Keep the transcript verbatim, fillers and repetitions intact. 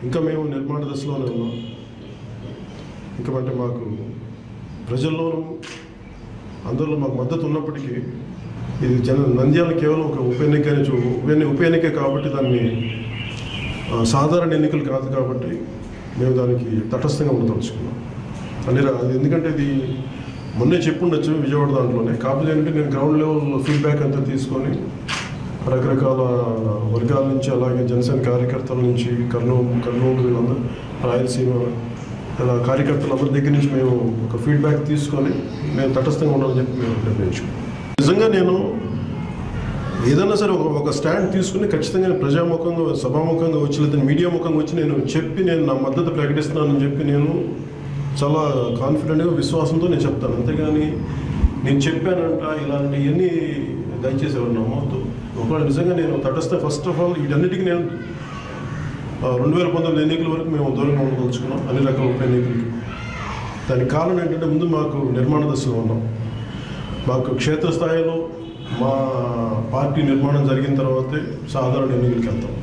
ఇంకా మేము నిర్మాణ దశలోనే ఉన్నాం. ఇంకా అంటే మాకు ప్రజల్లోనూ అందరిలో మాకు మద్దతు ఉన్నప్పటికీ ఇది జన నంద్యాల కేవలం ఒక ఉప ఎన్నికనే చూ ఉప ఎన్నికే కాబట్టి దాన్ని సాధారణ ఎన్నికలు కాదు కాబట్టి మేము దానికి తటస్థంగా ఉండదలుచుకున్నాం. అని అది ఎందుకంటే ఇది మొన్నే చెప్పుండొచ్చు విజయవాడ దాంట్లోనే. కాకపోతే ఏంటంటే నేను గ్రౌండ్ లెవెల్ ఫీడ్బ్యాక్ అంతా తీసుకొని రకరకాల వర్గాల నుంచి, అలాగే జనసేన కార్యకర్తల నుంచి, కర్నూలు కర్నూలు వీళ్ళందరూ, రాయలసీమ ఇలా కార్యకర్తలందరి దగ్గర నుంచి మేము ఒక ఫీడ్బ్యాక్ తీసుకొని మేము తటస్థంగా ఉండాలని చెప్పి మేము నిర్ణయించుకున్నాం. నిజంగా నేను ఏదైనా సరే ఒక ఒక స్టాండ్ తీసుకుని ఖచ్చితంగా ప్రజాముఖంగా, సభాముఖంగా వచ్చి లేదా మీడియా ముఖంగా వచ్చి నేను చెప్పి నేను నా మద్దతు ప్రకటిస్తున్నానని చెప్పి నేను చాలా కాన్ఫిడెంట్గా, విశ్వాసంతో నేను చెప్తాను. అంతేగాని నేను చెప్పానంట ఇలాంటివన్నీ దయచేసి ఎవరు నమ్మవద్దు. ఒకవేళ నిజంగా నేను తటస్థ ఫస్ట్ ఆఫ్ ఆల్ వీటన్నిటికీ నేను రెండు వేల పంతొమ్మిది ఎన్నికల వరకు మేము దూరంగా ఉండదలుచుకున్నాం, అన్ని రకాల ఉప ఎన్నికలకి. దానికి కారణం ఏంటంటే ముందు మాకు నిర్మాణ దశలో ఉన్నాం. మాకు క్షేత్రస్థాయిలో మా పార్టీ నిర్మాణం జరిగిన తర్వాతే సాధారణ ఎన్నికలకి వెళ్తాం.